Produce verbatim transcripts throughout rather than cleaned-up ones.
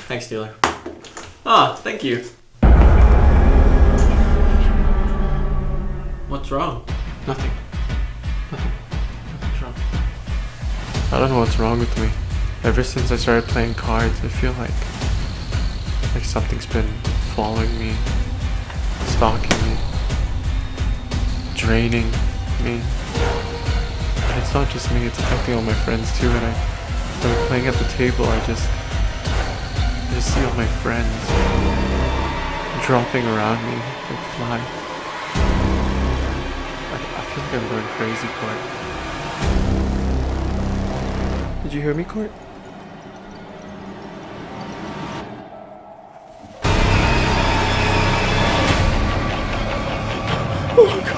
Thanks, dealer. Ah, thank you. What's wrong? Nothing. Nothing. Nothing's wrong. I don't know what's wrong with me. Ever since I started playing cards, I feel like like something's been following me, stalking me, draining me. And it's not just me, it's affecting all my friends too. And I, when I'm playing at the table, I just, I just see all my friends dropping around me like flies. I, I feel like I'm going crazy, Court. Did you hear me, Court? Oh God.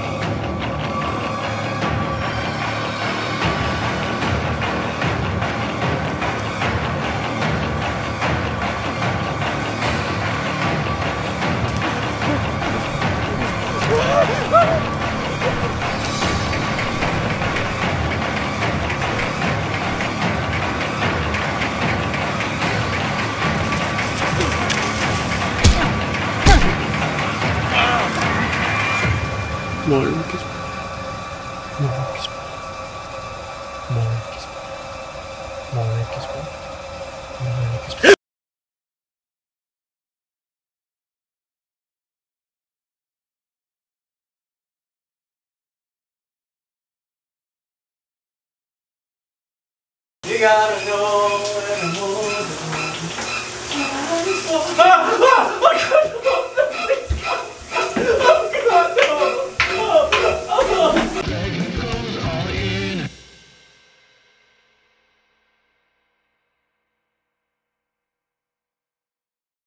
More Lucas. More Lucas. More Lucas. More Lucas. More Lucas. You gotta know